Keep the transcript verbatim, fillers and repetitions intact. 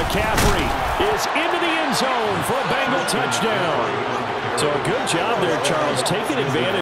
McCaffrey is into the end zone for a Bengal touchdown. So a good job there, Charles, taking advantage